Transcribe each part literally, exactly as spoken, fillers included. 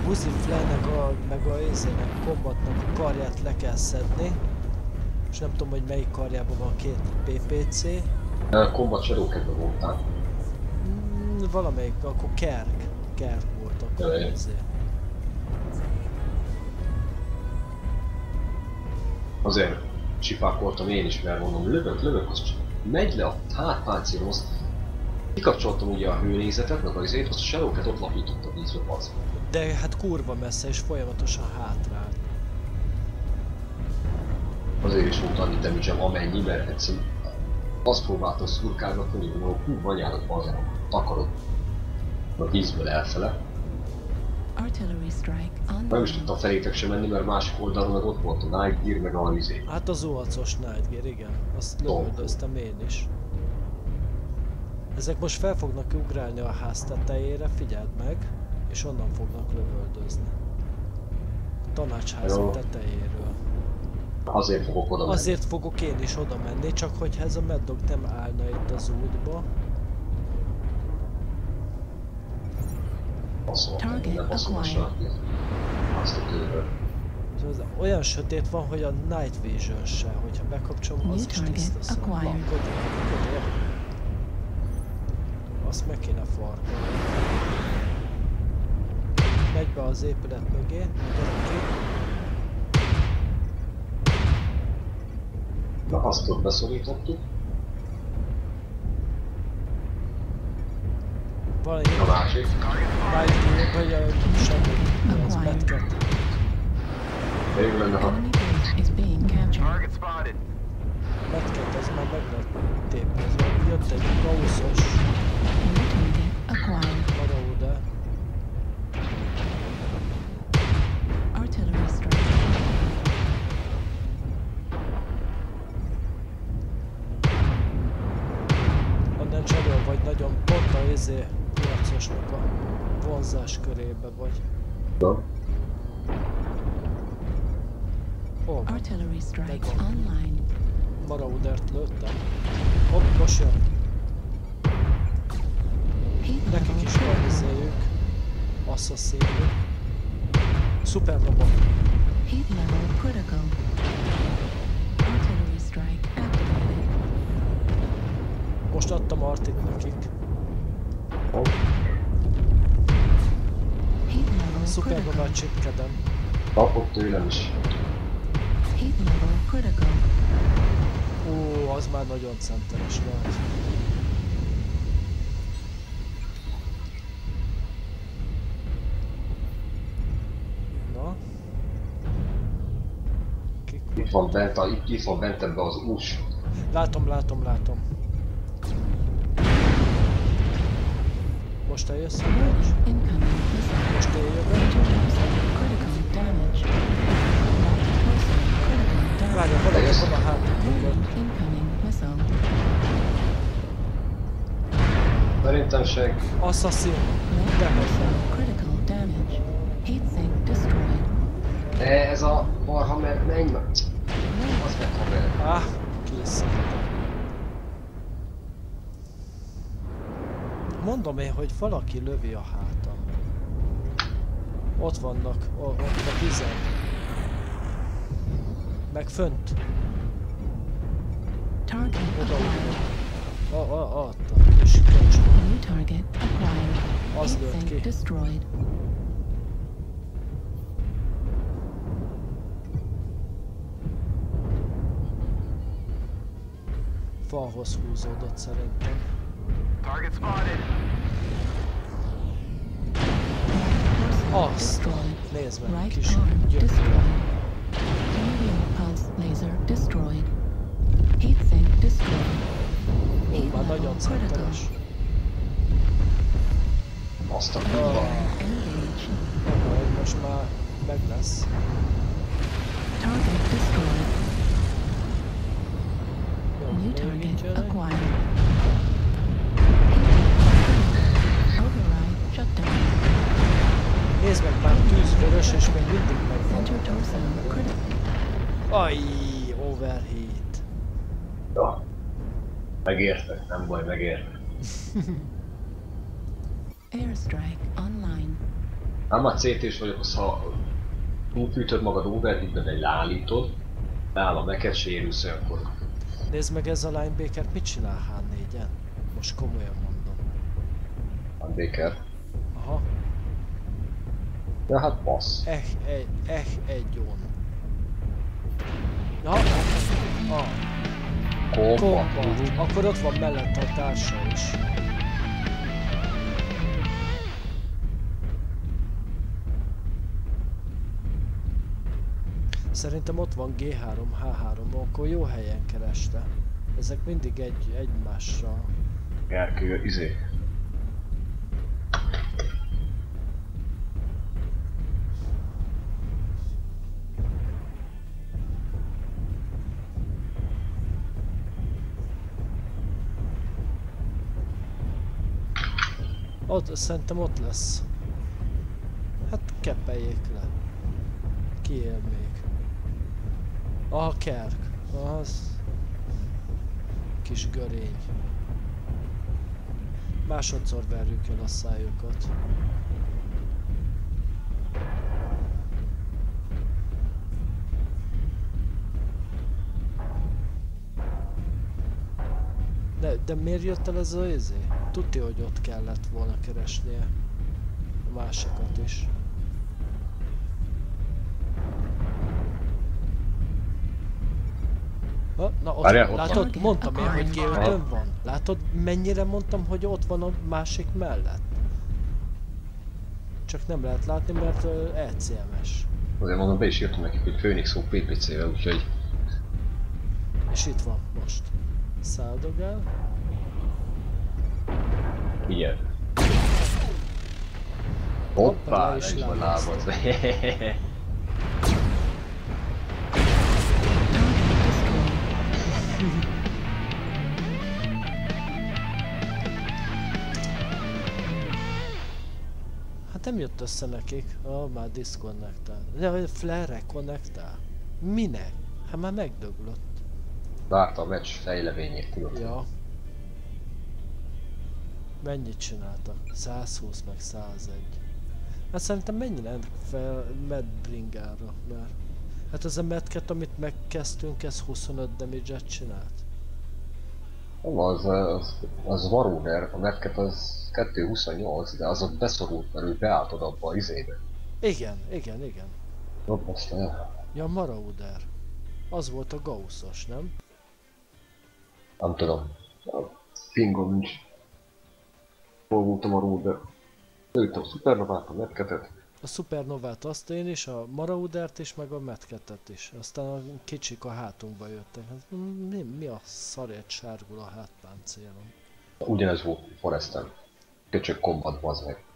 Uzi Flynnek a, meg a izének, Combatnak a karját le kell szedni. És nem tudom, hogy melyik karjában van két pé pé cé. A Combat Shadowcat-ben voltál. Mm, valamelyik, akkor Kerk. Kerk volt akkor Jaj. azért. Azért csipákoltam én is, mert mondom, lövök, lövök, az megy le a hátpáncélhoz. Kikapcsoltam ugye a hőnézetet, meg az izét, azt a Shadowcat ott lapított a vízbe, az. De hát kurva messze és folyamatosan hátrál. Azért is volt annyi damage-em amennyi, mert egyszerűen azt próbáltam szurkálgatni, hogy mondom, hú, anyádat azért takarod a vízből elfele. Nem is tudtam felétek sem menni, mert másik oldalon meg ott volt a Night Gear, meg a izé. Hát az óvacos Night Gear, igen. Azt lövöldöztem én is. Ezek most fel fognak ugrálni a ház tetejére, figyeld meg, és onnan fognak lövöldözni. A tanácsházak tetejéről. Azért fogok oda menni. Azért fogok én is oda menni, csak hogyha ez a Mad Dog nem állna itt az útba. Baszoltam, nem baszom a sarkja. Azt a tőről. Olyan sötét van, hogy a Night Vision se, hogyha bekapcsolom, az is tiszta szem. Lakodjál, lakodjál. Azt meg kéne farkolni. Megy be az épület mögé, gyere ki. Na, azt ott beszorítottuk. Van egy a másik. Night vagy a semmi, az Medcat. Jó lenne, ha... Medcat, az már meg lett tépezve. Jött egy gausszos Marauder. Onnan cserül vagy nagyon pont a izé piacosnak a vonzás körébe vagy. Na? Hol van? Megvan. Maraudert lőttem. Hopp, most jön. Nekik is van izéjük. Assassinjuk. Supernova. Most adtam Artit nekik. Supernova csipkedem. Kapott tőlem is. Ó, az már nagyon centeres volt. Na? Kik Itt van bent, a, itt, itt van bent ebbe az ús. Látom, látom, látom. Most eljössz a meccs? Most eljövök? Várja, valaki van a hátunkon. Szerintem seg. Assassin. De ez a marha, mert menj meg. Az meg haver. Ah, kész. Mondom én, hogy valaki lövi a hátam. Ott vannak, ott a tizen. Meg fönt. Oda, oda. A, a, a, a kis köcs. Az lőtt ki. Falhoz húzódott szerintem. Azt, nézd meg, kis gyökőre. Ó, már nagyon centeres. Azt a kurva. Most már meg lesz. Jó, bővítsön. Nézd meg, már tűzvörös és még mindig megvan. Ajj, overheat. Ja. Megérte, nem baj, megérte. Airstrike online. Ám már cé té-s vagyok, az ha túlfűtöd magad overheatben, egy leállítod, leáll a meket, sérülsz olyankor. Nézd meg, ez a linebaker mit csinál há négyen? Most komolyan mondom. Linebaker. Aha. Ja hát passz. Eh, egy, eh, egy on. Ja, ah, Kombat. kombat. Akkor ott van mellett a társa is. Szerintem ott van gé három, há három, akkor jó helyen kereste. Ezek mindig egy, egymásra. Gerkő, izé. Ott, szerintem ott lesz. Hát keppeljék le. Ki él még? A kerk. Az... Kis görény. Másodszor verjük el a szájukat. De, de miért jött el ez az izé? Tudja, hogy ott kellett volna keresnie a másikat is. Ha, na ott, Várjál, ott látod, van. mondtam én, hogy gé ötön Aha. van. Látod, mennyire mondtam, hogy ott van a másik mellett? Csak nem lehet látni, mert uh, é cé em es. Azért mondom, be is írtam nekik, hogy Phoenix pé pé cé-vel, úgyhogy... És itt van most. Száldogál. Ilyen. Hoppá, Hoppá, le le is is van lábazta. lábad. Hát nem jött össze nekik. Ah, már disconnectál. De flare-re konnektál? Minek? Hát már megdöglött. Várta a meccs fejleményét, tudod. Ja. Mennyit csináltak? százhúsz meg százegy. Hát szerintem mennyire fel Medbringára, mert... Hát ez a Medket, amit megkezdtünk, ez huszonöt damage-et csinált. Nem, az, az, az Varúner, a Medket az kettő huszonnyolc, de az ott beszorult, mert ő beállt oda abba az izébe. Igen, igen, igen. Jobb azt el. Ja, Marauder. Az volt a Gausszos, nem? Nem tudom. A fingom nincs. Hol voltam a Ruder? Lőttem a Supernovát, a Medketet. A Supernovát azt én is, a Maraudert is, meg a Medketet is. Aztán a kicsik a hátunkba jöttek. Hát, mi, mi a szarért sárgul a hátpáncélon? Ugyanez volt Foresten. Köcsök kombat, bazd meg.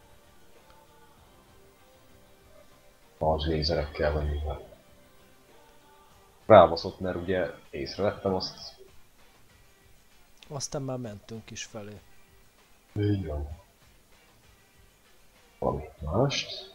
Az lézerekkel vagy mivel. Rábaszott, mert ugye észrevettem azt. Aztán már mentünk is felé. Így van. Valami mást.